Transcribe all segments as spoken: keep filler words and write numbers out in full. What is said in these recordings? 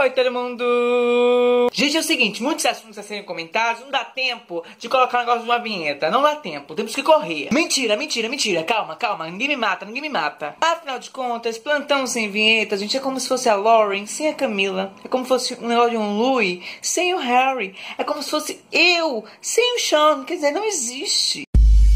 Oi, todo mundo! Gente, é o seguinte, muitos assuntos a serem comentados, não dá tempo de colocar o negócio de uma vinheta. Não dá tempo, temos que correr. Mentira, mentira, mentira. Calma, calma, ninguém me mata, ninguém me mata. Afinal de contas, plantão sem vinheta, gente, é como se fosse a Lauren sem a Camila. É como se fosse um negócio de um Louis sem o Harry. É como se fosse eu sem o Sean. Quer dizer, não existe.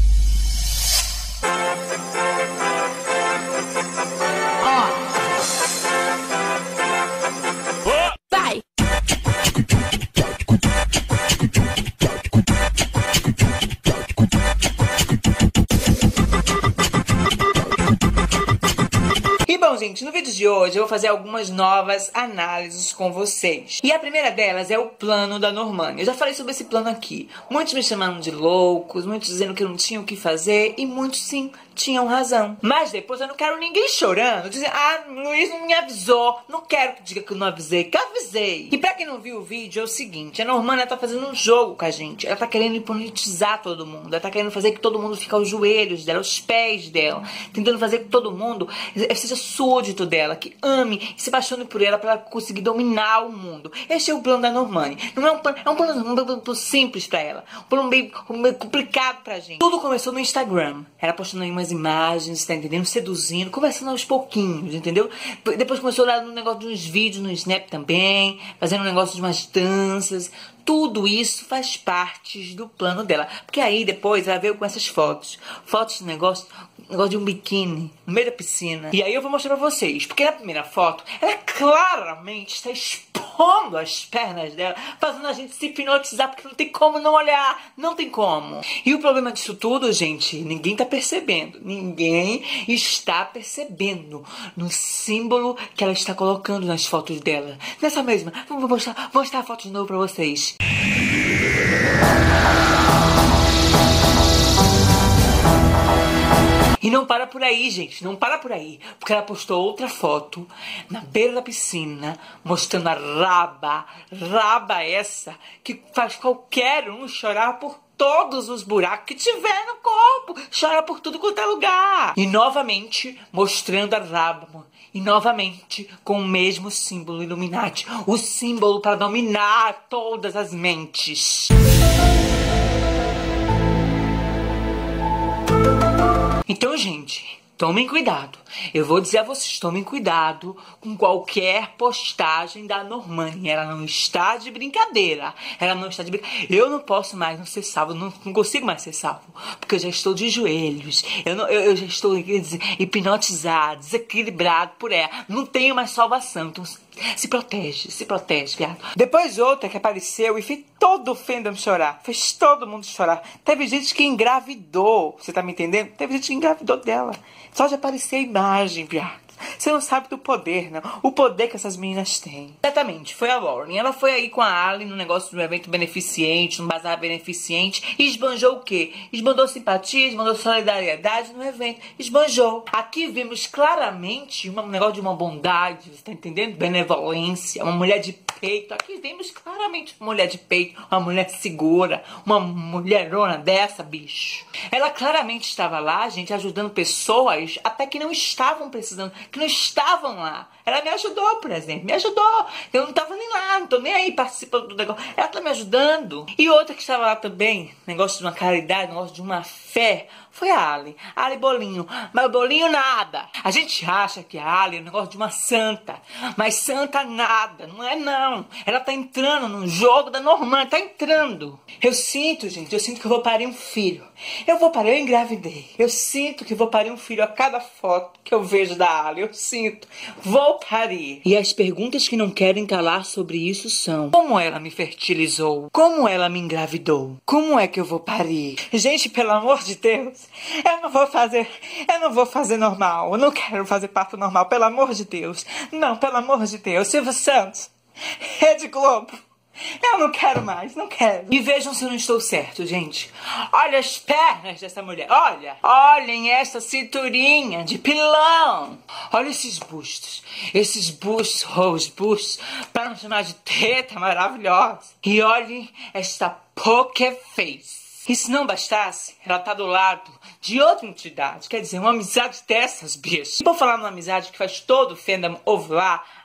Vai! E bom, gente, no vídeo de hoje eu vou fazer algumas novas análises com vocês. E a primeira delas é o plano da Normani. Eu já falei sobre esse plano aqui. Muitos me chamaram de loucos, muitos dizendo que eu não tinha o que fazer, e muitos sim tinham razão. Mas depois eu não quero ninguém chorando, dizendo, ah, Luiz não me avisou. Não quero que diga que eu não avisei, que eu avisei. E pra quem não viu o vídeo, é o seguinte, a Normani, ela tá fazendo um jogo com a gente. Ela tá querendo hipnotizar todo mundo. Ela tá querendo fazer que todo mundo fique aos joelhos dela, aos pés dela. Tentando fazer que todo mundo seja súdito dela, que ame e se apaixone por ela pra ela conseguir dominar o mundo. Esse é o plano da Normani. Não é um plano, é um plano, um plano simples pra ela. Um plano meio, meio complicado pra gente. Tudo começou no Instagram. Ela postando aí umas imagens, tá entendendo? Seduzindo, conversando aos pouquinhos, entendeu? Depois começou a dar um negócio de uns vídeos no Snap também, fazendo um negócio de umas danças. Tudo isso faz parte do plano dela. Porque aí depois ela veio com essas fotos. Fotos de negócio, negócio de um biquíni no meio da piscina. E aí eu vou mostrar pra vocês. Porque na primeira foto, ela claramente está expondo as pernas dela, fazendo a gente se hipnotizar, porque não tem como não olhar. Não tem como. E o problema disso tudo, gente, ninguém tá percebendo. Ninguém está percebendo no símbolo que ela está colocando nas fotos dela. Nessa mesma, vou mostrar, vou mostrar a foto de novo pra vocês. E não para por aí, gente, não para por aí, porque ela postou outra foto na beira da piscina, mostrando a raba, raba essa, que faz qualquer um chorar por todos os buracos que tiver no corpo, chora por tudo quanto é lugar. E novamente mostrando a raba, e novamente com o mesmo símbolo Illuminati, o símbolo para dominar todas as mentes. Então, gente, tomem cuidado. Eu vou dizer a vocês, tomem cuidado com qualquer postagem da Normani. Ela não está de brincadeira. Ela não está de brincadeira. Eu não posso mais não ser salvo. Não, não consigo mais ser salvo. Porque eu já estou de joelhos. Eu, não, eu, eu já estou hipnotizado, desequilibrado por ela. Não tenho mais salvação. Então, se protege, se protege, viado. Depois outra que apareceu e fez todo o fandom chorar. Fez todo mundo chorar. Teve gente que engravidou. Você tá me entendendo? Teve gente que engravidou dela. Só de aparecer a imagem, viado. Você não sabe do poder, não. O poder que essas meninas têm. Exatamente, foi a Lauren. Ela foi aí com a Ali no negócio de um evento beneficente, num bazar beneficente. E esbanjou o quê? Esbanjou simpatia, esbanjou solidariedade no evento. Esbanjou. Aqui vimos claramente um negócio de uma bondade, você tá entendendo? Benevolência, uma mulher de peito. Aqui vemos claramente uma mulher de peito, uma mulher segura, uma mulherona dessa, bicho. Ela claramente estava lá, gente, ajudando pessoas até que não estavam precisando, que não estavam lá. Ela me ajudou, por exemplo, me ajudou. Eu não tava nem lá, não tô nem aí participando do negócio. Ela tá me ajudando. E outra que estava lá também, negócio de uma caridade, negócio de uma fé, foi a Ali. A Ali Bolinho. Mas o Bolinho nada. A gente acha que a Ali é um negócio de uma santa. Mas santa nada. Não é não. Ela tá entrando no jogo da Normani. Tá entrando. Eu sinto, gente. Eu sinto que eu vou parir um filho. Eu vou parir. Eu engravidei. Eu sinto que vou parir um filho a cada foto que eu vejo da Ali. Eu sinto. Vou parir. E as perguntas que não querem calar sobre isso são: como ela me fertilizou? Como ela me engravidou? Como é que eu vou parir? Gente, pelo amor de Deus, eu não vou fazer, eu não vou fazer normal, eu não quero fazer parto normal, pelo amor de Deus, não, pelo amor de Deus, Silvio Santos, Rede Globo, eu não quero mais, não quero. E vejam se eu não estou certo, gente. Olha as pernas dessa mulher, olha, olhem essa cinturinha de pilão, olha esses bustos, esses bustos, oh, os bustos, para não chamar de teta maravilhosa, e olhem esta poker face. E se não bastasse, ela tá do lado de outra entidade. Quer dizer, uma amizade dessas, bicho. E por falar numa amizade que faz todo o fandom ovular,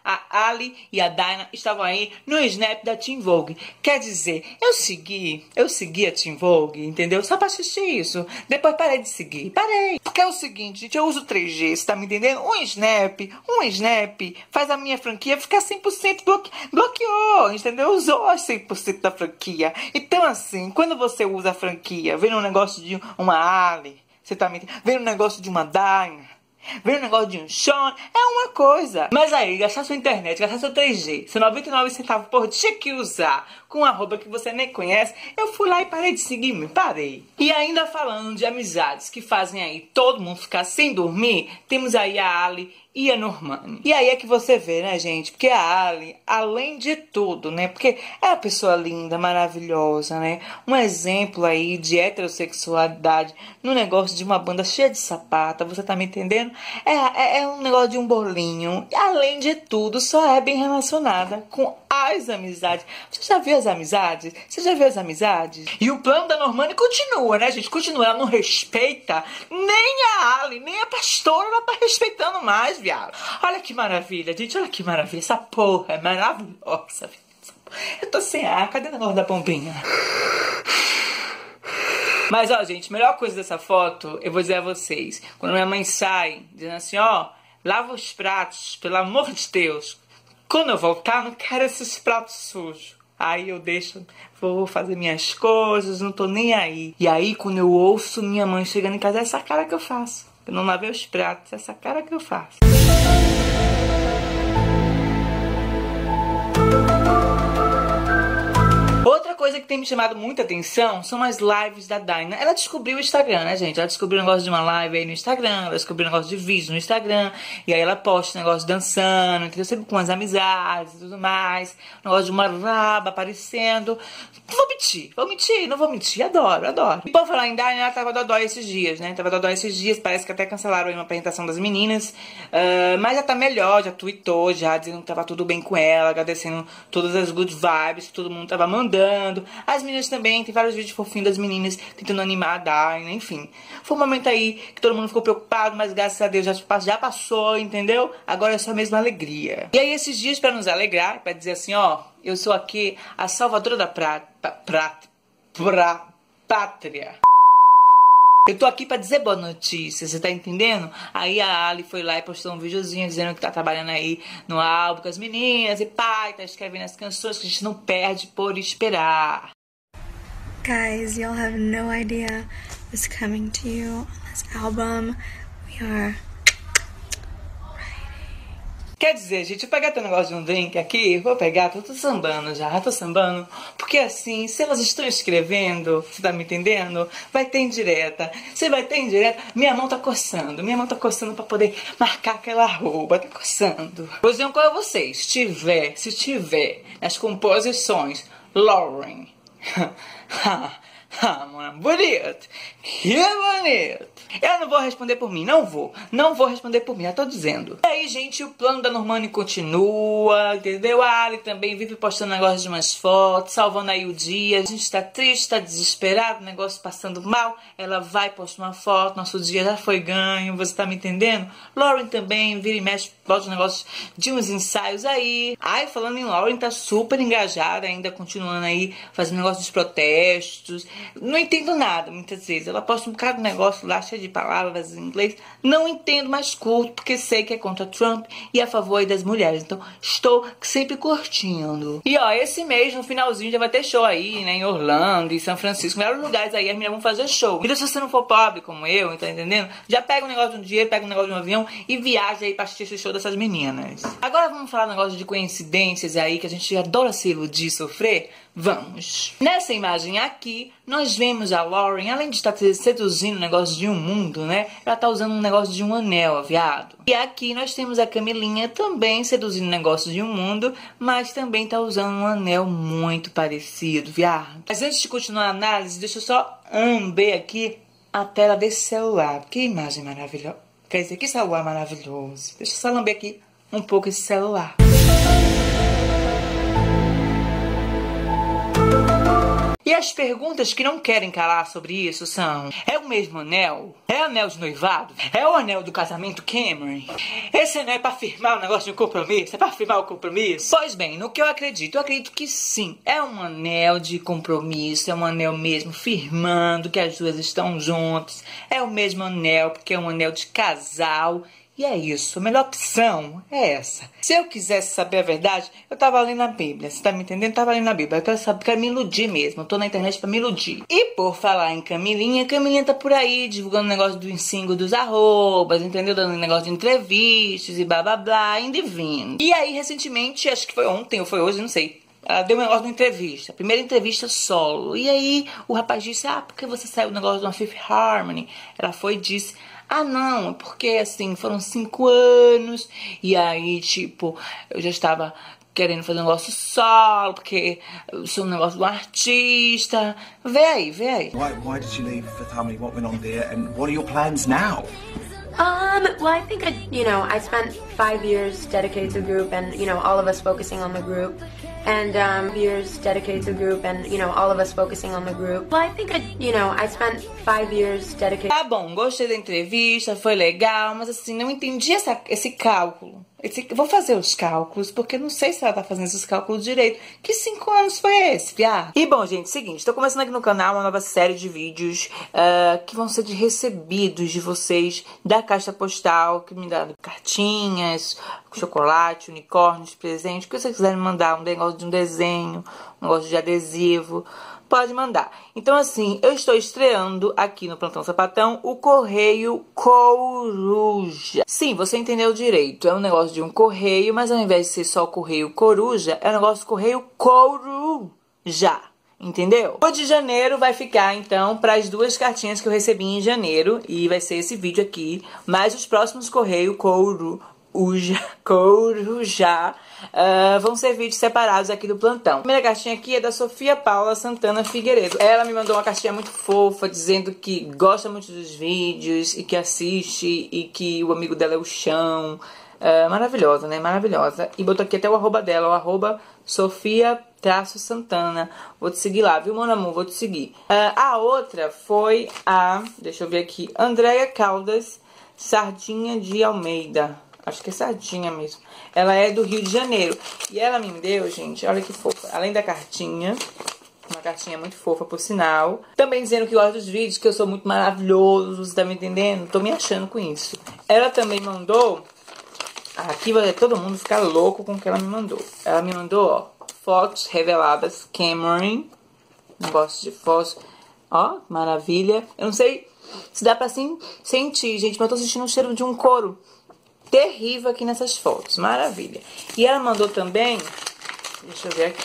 a Ali e a Dinah estavam aí no Snap da Teen Vogue. Quer dizer, eu segui, eu segui a Teen Vogue, entendeu? Só pra assistir isso. Depois parei de seguir, parei. Porque é o seguinte, gente, eu uso três G, você tá me entendendo? Um Snap, um Snap faz a minha franquia ficar cem por cento bloque... bloqueou, entendeu? Usou cem por cento da franquia. Então assim, quando você usa a franquia, vem um negócio de uma Ali, você tá me entendendo? Vem um negócio de uma Dinah, vem um negócio de um Sean, é uma coisa. Mas aí, gastar sua internet, gastar seu três G, seu noventa e nove centavos por dia que usar com um arroba que você nem conhece, eu fui lá e parei de seguir, me parei. E ainda falando de amizades que fazem aí todo mundo ficar sem dormir, temos aí a Ali e a Normani. E aí é que você vê, né, gente? Porque a Ali, além de tudo, né? Porque é uma pessoa linda, maravilhosa, né? Um exemplo aí de heterossexualidade no negócio de uma banda cheia de sapata, você tá me entendendo? É, é, é um negócio de um bolinho. E, além de tudo, só é bem relacionada com as amizades. Você já viu as amizades? Você já viu as amizades? E o plano da Normani continua, né, gente? Continua. Ela não respeita nem a Ali, nem a pastora. Ela tá respeitando mais, viado. Olha que maravilha, gente. Olha que maravilha. Essa porra é maravilhosa. Eu tô sem ar. Cadê o negócio da bombinha? Mas, ó, gente, a melhor coisa dessa foto, eu vou dizer a vocês. Quando minha mãe sai, dizendo assim, ó, lava os pratos, pelo amor de Deus. Quando eu voltar, não quero esses pratos sujos. Aí eu deixo, vou fazer minhas coisas, não tô nem aí. E aí, quando eu ouço minha mãe chegando em casa, é essa cara que eu faço. Eu não lavei os pratos, é essa cara que eu faço. Outra coisa que tem me chamado muita atenção são as lives da Dinah. Ela descobriu o Instagram, né, gente? Ela descobriu o negócio de uma live aí no Instagram, ela descobriu o negócio de vídeo no Instagram, e aí ela posta o negócio dançando, entendeu? Sempre com as amizades e tudo mais, o negócio de uma raba aparecendo. Não vou mentir, vou mentir, não vou mentir, adoro, adoro. E por falar em Dinah, ela tava dodói esses dias, né? Tava dodói esses dias, parece que até cancelaram aí uma apresentação das meninas, uh, mas já tá melhor, já tweetou, já dizendo que tava tudo bem com ela, agradecendo todas as good vibes que todo mundo tava mandando. As meninas também, tem vários vídeos fofinhos das meninas tentando animar a Dinah, enfim. Foi um momento aí que todo mundo ficou preocupado, mas graças a Deus já, já passou, entendeu? Agora é só mesmo alegria. E aí esses dias, pra nos alegrar, pra dizer assim, ó, eu sou aqui a salvadora da prata, prata, pra, pátria. Eu tô aqui pra dizer boa notícia, você tá entendendo? Aí a Ali foi lá e postou um videozinho dizendo que tá trabalhando aí no álbum com as meninas e pai, tá escrevendo as canções que a gente não perde por esperar. Guys, y'all have no idea what's coming to you on this album. We are... Quer dizer, gente, eu vou pegar teu negócio de um drink aqui, vou pegar, tô, tô sambando já, tô sambando, porque assim, se elas estão escrevendo, você tá me entendendo? Vai ter indireta, você vai ter indireta, minha mão tá coçando, minha mão tá coçando pra poder marcar aquela arroba, tá coçando. Vou dizer uma coisa a vocês, se tiver, se tiver, nas composições, Lauren, ah, mano, bonito, que bonito. Eu não vou responder por mim, não vou, não vou responder por mim, já tô dizendo. E aí, gente, o plano da Normani continua, entendeu? A Ali também vive postando negócio de umas fotos, salvando aí o dia. A gente tá triste, tá desesperado, o negócio passando mal, ela vai postar uma foto, nosso dia já foi ganho, você tá me entendendo? Lauren também vira e mexe, bota os negócios de uns ensaios aí. Ai, falando em Lauren, tá super engajada ainda, continuando aí, fazendo negócio dos protestos. Não entendo nada, muitas vezes. Ela posta um bocado de negócio lá, cheio de palavras em inglês. Não entendo, mas curto, porque sei que é contra Trump e a favor aí das mulheres. Então, estou sempre curtindo. E ó, esse mês, no finalzinho, já vai ter show aí, né? Em Orlando, em São Francisco, em vários lugares aí, as meninas vão fazer show. Então, se você não for pobre como eu, tá entendendo? Já pega um negócio de um dinheiro, pega um negócio de um avião e viaja aí pra assistir esse show dessas meninas. Agora vamos falar um negócio de coincidências aí, que a gente adora se iludir e sofrer. Vamos. Nessa imagem aqui, nós vemos a Lauren, além de estar seduzindo o negócio de um mundo, né? Ela tá usando um negócio de um anel, viado. E aqui nós temos a Camilinha também seduzindo o negócio de um mundo, mas também tá usando um anel muito parecido, viado. Mas antes de continuar a análise, deixa eu só lamber aqui a tela desse celular. Que imagem maravilhosa. Quer dizer, que celular maravilhoso. Deixa eu só lamber aqui um pouco esse celular. E E as perguntas que não querem calar sobre isso são: é o mesmo anel? É o anel de noivado? É o anel do casamento Cameron? Esse anel é pra firmar o negócio de um compromisso? É pra firmar o compromisso? Pois bem, no que eu acredito, eu acredito que sim. É um anel de compromisso, é um anel mesmo firmando que as duas estão juntas. É o mesmo anel porque é um anel de casal. E é isso, a melhor opção é essa. Se eu quisesse saber a verdade, eu tava lendo a Bíblia. Você tá me entendendo? Eu tava lendo a Bíblia. Eu quero saber, quero me iludir mesmo. Eu tô na internet pra me iludir. E por falar em Camilinha, Camilinha tá por aí divulgando o negócio do ensino dos arrobas, entendeu? Dando um negócio de entrevistas e blá blá blá, indo e vindo. E aí, recentemente, acho que foi ontem ou foi hoje, não sei. Ela deu um negócio de uma entrevista. Primeira entrevista solo. E aí, o rapaz disse: ah, por que você saiu do negócio de uma Fifth Harmony? Ela foi e disse: ah, não, porque assim, foram cinco anos. E aí, tipo, eu já estava querendo fazer um negócio solo, porque eu sou um negócio de um artista. Vê aí, vê aí. Why, why did you leave Fifth Harmony? What went on there? And what are your plans now? Um, well, I think, I, you know, I spent five years dedicated to the group and, you know, all of us focusing on the group. And, um, years dedicated to the group and, you know, all of us focusing on the group. Well, I think, I, you know, I spent five years dedicated... Tá bom, gostei da entrevista, foi legal, mas assim, não entendi essa, esse cálculo. Esse, vou fazer os cálculos, porque não sei se ela tá fazendo esses cálculos direito. Que cinco anos foi esse, viado? E bom, gente, seguinte, tô começando aqui no canal uma nova série de vídeos uh, que vão ser de recebidos de vocês da caixa postal, que me dá cartinhas, chocolate, unicórnios, presente, o que vocês quiserem mandar, um negócio de um desenho, um negócio de adesivo, pode mandar. Então, assim, eu estou estreando aqui no Plantão Sapatão o Correio Coruja. Sim, você entendeu direito. É um negócio de um correio, mas ao invés de ser só Correio Coruja, é um negócio de Correio Coruja. Entendeu? O de janeiro vai ficar, então, para as duas cartinhas que eu recebi em janeiro. E vai ser esse vídeo aqui. Mas os próximos Correio Coruja... Uja, Coruja, uh, vão ser vídeos separados aqui do plantão. A primeira cartinha aqui é da Sofia Paula Santana Figueiredo. Ela me mandou uma cartinha muito fofa, dizendo que gosta muito dos vídeos e que assiste e que o amigo dela é o Chão. Uh, maravilhosa, né? Maravilhosa. E botou aqui até o arroba dela, o arroba Sofia traço Santana. Vou te seguir lá, viu, meu amor? Vou te seguir. Uh, a outra foi a, deixa eu ver aqui, Andréia Caldas Sardinha de Almeida. Acho que é Sardinha mesmo. Ela é do Rio de Janeiro. E ela me deu, gente, olha que fofa. Além da cartinha, uma cartinha muito fofa, por sinal. Também dizendo que gosta dos vídeos, que eu sou muito maravilhoso, você tá me entendendo? Tô me achando com isso. Ela também mandou... Aqui vai todo mundo ficar louco com o que ela me mandou. Ela me mandou, ó, fotos reveladas Cameron. Negócio de fotos. Ó, maravilha. Eu não sei se dá pra assim, sentir, gente, mas eu tô sentindo o cheiro de um couro terrível aqui nessas fotos, maravilha. E ela mandou também, deixa eu ver aqui,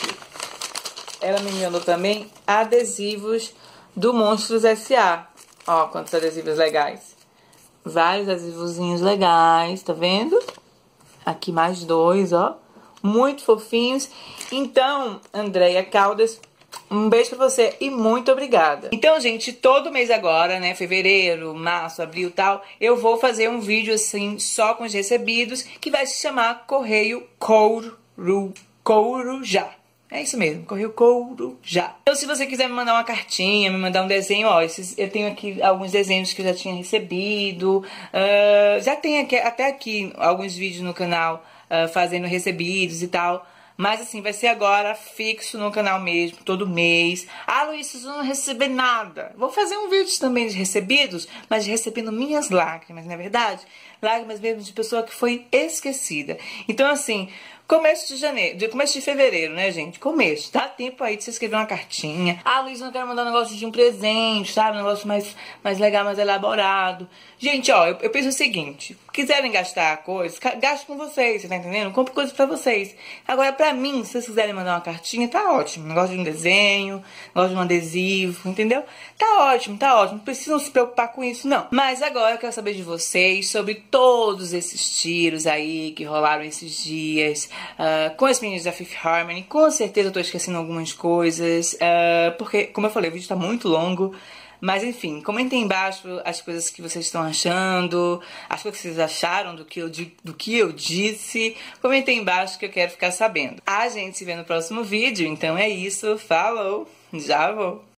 ela me mandou também adesivos do Monstros S A. Ó, quantos adesivos legais. Vários adesivozinhos legais, tá vendo? Aqui mais dois, ó. Muito fofinhos. Então, Andréia Caldas, um beijo pra você e muito obrigada. Então, gente, todo mês agora, né, fevereiro, março, abril e tal, eu vou fazer um vídeo assim, só com os recebidos, que vai se chamar Correio Couru, Coruja. É isso mesmo, Correio Coruja. Então, se você quiser me mandar uma cartinha, me mandar um desenho, ó, esses, eu tenho aqui alguns desenhos que eu já tinha recebido. Uh, já tem aqui, até aqui alguns vídeos no canal uh, fazendo recebidos e tal. Mas assim, vai ser agora fixo no canal mesmo, todo mês. Ah, Luiz, vocês não vão receber nada. Vou fazer um vídeo também de recebidos, mas recebendo minhas lágrimas, não é verdade? Lágrimas mesmo de pessoa que foi esquecida. Então assim, começo de janeiro, de começo de fevereiro, né, gente? Começo. Dá tempo aí de você escrever uma cartinha. Ah, Luiz, eu não quero mandar um negócio de um presente, sabe? Um negócio mais, mais legal, mais elaborado. Gente, ó, eu, eu penso o seguinte. Quiserem gastar coisas, gaste com vocês, você tá entendendo? Compre coisas pra vocês. Agora, pra mim, se vocês quiserem mandar uma cartinha, tá ótimo. Negócio de um desenho, negócio de um adesivo, entendeu? Tá ótimo, tá ótimo. Não precisam se preocupar com isso, não. Mas agora eu quero saber de vocês sobre todos esses tiros aí que rolaram esses dias. Uh, com as meninas da Fifth Harmony. Com certeza eu tô esquecendo algumas coisas. Uh, porque, como eu falei, o vídeo tá muito longo. Mas enfim, comentem embaixo as coisas que vocês estão achando, as coisas que vocês acharam do que eu, do que eu disse. Comentem embaixo que eu quero ficar sabendo. A gente se vê no próximo vídeo, então é isso. Falou! Já vou.